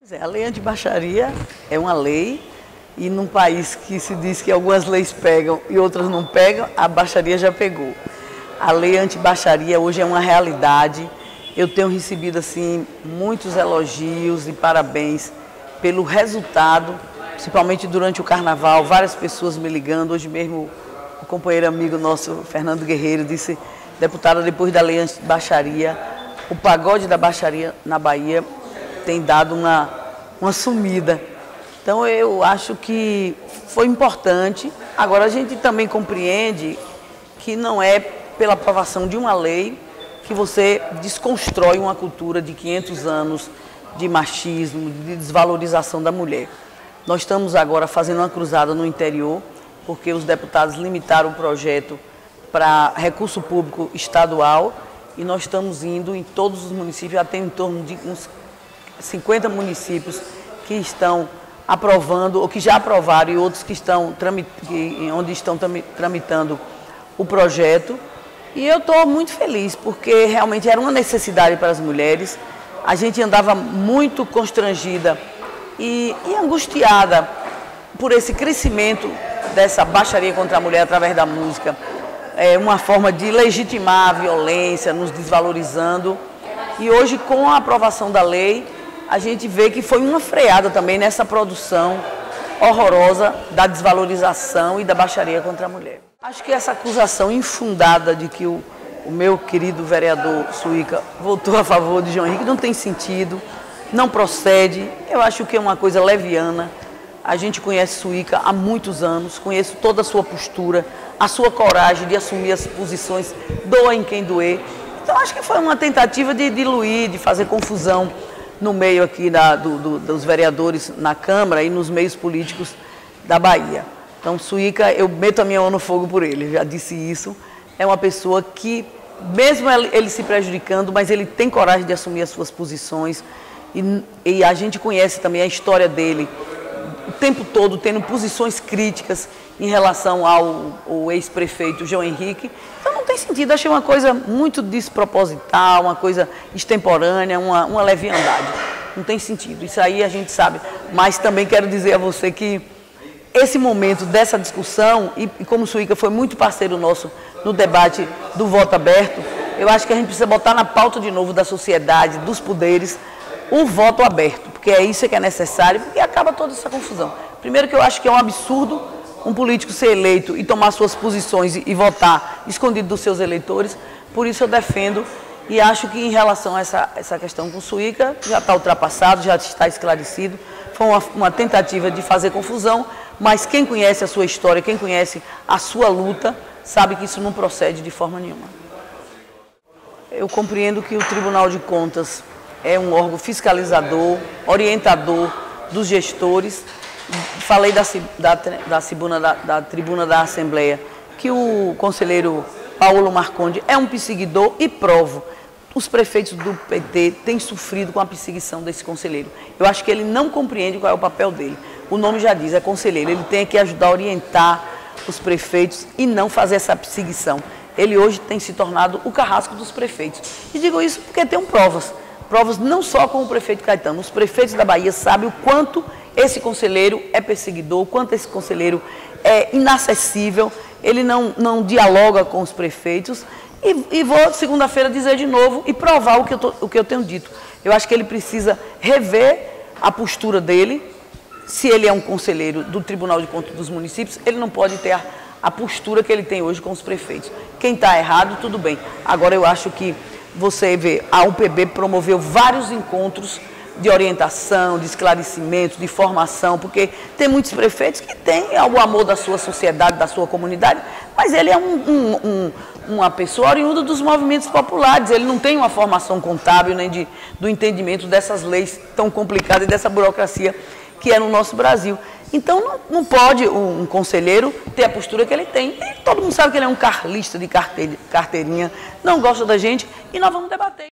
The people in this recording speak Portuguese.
A lei anti-baixaria é uma lei e num país que se diz que algumas leis pegam e outras não pegam, a baixaria já pegou. A lei anti-baixaria hoje é uma realidade. Eu tenho recebido assim muitos elogios e parabéns pelo resultado, principalmente durante o carnaval, várias pessoas me ligando. Hoje mesmo o companheiro amigo nosso, Fernando Guerreiro, disse: deputada, depois da lei anti-baixaria, o pagode da baixaria na Bahia tem dado uma sumida. Então eu acho que foi importante. Agora a gente também compreende que não é pela aprovação de uma lei que você desconstrói uma cultura de 500 anos de machismo, de desvalorização da mulher. Nós estamos agora fazendo uma cruzada no interior, porque os deputados limitaram o projeto para recurso público estadual e nós estamos indo em todos os municípios, já tem em torno de uns 50 municípios que estão aprovando, ou que já aprovaram, e outros que estão tramitando o projeto. E eu estou muito feliz, porque realmente era uma necessidade para as mulheres. A gente andava muito constrangida e angustiada por esse crescimento dessa baixaria contra a mulher através da música. É uma forma de legitimar a violência, nos desvalorizando. E hoje, com a aprovação da lei, a gente vê que foi uma freada também nessa produção horrorosa da desvalorização e da baixaria contra a mulher. Acho que essa acusação infundada de que o meu querido vereador Suíca votou a favor de João Henrique não tem sentido, não procede. Eu acho que é uma coisa leviana. A gente conhece Suíca há muitos anos, conheço toda a sua postura, a sua coragem de assumir as posições, doa em quem doer. Então acho que foi uma tentativa de diluir, de fazer confusão no meio aqui dos vereadores na Câmara e nos meios políticos da Bahia. Então, Suíca, eu meto a minha mão no fogo por ele, já disse isso. É uma pessoa que, mesmo ele se prejudicando, mas ele tem coragem de assumir as suas posições. E a gente conhece também a história dele, o tempo todo tendo posições críticas em relação ao ex-prefeito João Henrique. Então não tem sentido, achei uma coisa muito desproposital, uma coisa extemporânea, uma leviandade. Não tem sentido, isso aí a gente sabe. Mas também quero dizer a você que esse momento dessa discussão, e como o Suíca foi muito parceiro nosso no debate do voto aberto, eu acho que a gente precisa botar na pauta de novo da sociedade, dos poderes, o voto aberto, porque é isso que é necessário, porque acaba toda essa confusão. Primeiro que eu acho que é um absurdo um político ser eleito e tomar suas posições e votar escondido dos seus eleitores, por isso eu defendo e acho que em relação a essa questão com o Suíca, já está ultrapassado, já está esclarecido, foi uma tentativa de fazer confusão, mas quem conhece a sua história, quem conhece a sua luta, sabe que isso não procede de forma nenhuma. Eu compreendo que o Tribunal de Contas é um órgão fiscalizador, orientador dos gestores. Falei da tribuna da Assembleia que o conselheiro Paulo Marconde é um perseguidor e provo. Os prefeitos do PT têm sofrido com a perseguição desse conselheiro. Eu acho que ele não compreende qual é o papel dele. O nome já diz, é conselheiro. Ele tem que ajudar a orientar os prefeitos e não fazer essa perseguição. Ele hoje tem se tornado o carrasco dos prefeitos. E digo isso porque tenho provas. Provas não só com o prefeito Caetano. Os prefeitos da Bahia sabem o quanto esse conselheiro é perseguidor, o quanto esse conselheiro é inacessível, ele não dialoga com os prefeitos. E vou segunda-feira dizer de novo e provar o que eu tenho dito. Eu acho que ele precisa rever a postura dele. Se ele é um conselheiro do Tribunal de Contas dos Municípios, ele não pode ter a postura que ele tem hoje com os prefeitos. Quem está errado, tudo bem. Agora eu acho que você vê, a UPB promoveu vários encontros de orientação, de esclarecimento, de formação, porque tem muitos prefeitos que têm o amor da sua sociedade, da sua comunidade, mas ele é uma pessoa oriunda dos movimentos populares, ele não tem uma formação contábil nem do entendimento dessas leis tão complicadas e dessa burocracia que é no nosso Brasil. Então não pode um conselheiro ter a postura que ele tem. E todo mundo sabe que ele é um carlista de carteirinha, não gosta da gente e nós vamos debater.